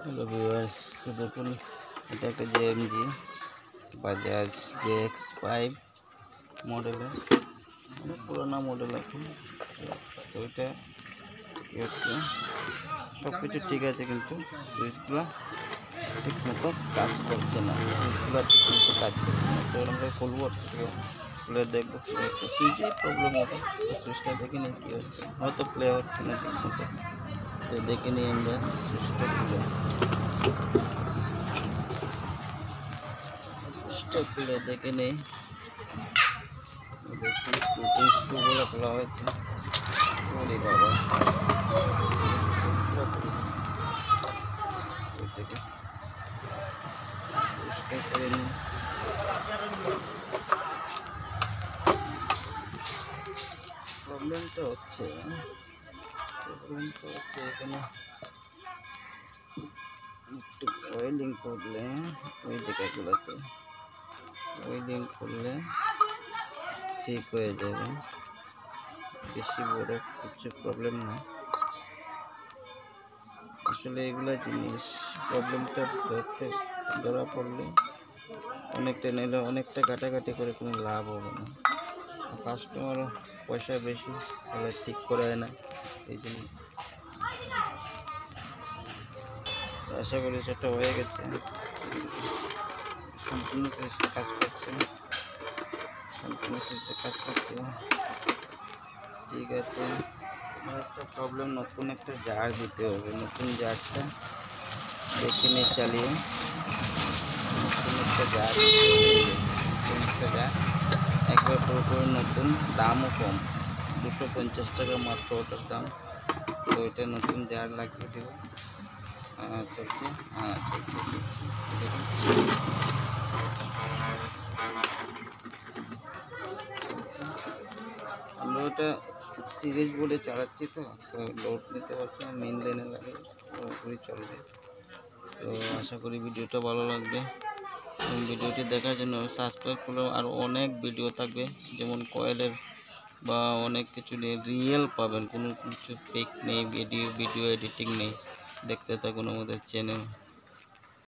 Hello viewers, তো দেখুন এটা একটা জেএমজি বাজাজ JX5 মডেলের, অনেক পুরোনো মডেল এখন। তো এটা কী হচ্ছে, সব কিছু ঠিক আছে কিন্তু সুইচগুলো ঠিক মতো কাজ করছে না। সুইচগুলো ঠিক মতো কাজ করছে না, তো আমরা খুলবো, খুলে দেখবো সুইচেই প্রবলেম হবে। সুইচটা দেখে নিই কী হচ্ছে, হয়তো প্লে হচ্ছে না ঠিক মতো। তো দেখে নিই আমরা সুইচটা খুলে, খুলে দেখে নেই। স্ক্রুগুলো খোলা হয়েছে। ওরে বাবা, এটাকে পরিষ্কার করে নিই। প্রবলেম তো হচ্ছে এখানে একটু ওয়েল্ডিং করলে, ওই জায়গাগুলোতে ওয়েল্ডিং করলে ঠিক হয়ে যাবে, বেশি বড় কিছু প্রবলেম না। আসলে এগুলা জিনিস প্রবলেমটা ধরা পড়লে অনেকটা নিলে অনেকটা কাটাকাটি করে কোনো লাভ হবে না। কাস্টমারও পয়সা বেশি হলে ঠিক করে না, এই জন্য। আশা করি সেটা হয়ে গেছে, সম্পূর্ণ সুইচে কাজ করছে, ঠিক আছে। একটা প্রবলেম, নতুন একটা জার দিতে হবে। নতুন জারটা দেখে নিয়ে চালিয়ে, নতুন একটা জার একবার পুরোপুরি নতুন, দামও কম, 250 টাকা মাত্র ওটার দাম। তো এটা নতুন জার লাগিয়ে দেব। চলছে, আমরা ওটা সিরিজ বোর্ডে চালাচ্ছি, তো লোড নিতে পারছি না, মেন লাইনে লাগে, পুরোপুরি চলবে। তো আশা করি ভিডিওটা ভালো লাগবে, এবং ভিডিওটি দেখার জন্য সাবস্ক্রাইব করলেও আর অনেক ভিডিও থাকবে, যেমন কয়েলের বা অনেক কিছু নিয়ে রিয়েল পাবেন, কোনো কিছু ফেক নেই, ভিডিও এডিটিং নেই। দেখতে থাকুন আমাদের চ্যানেল।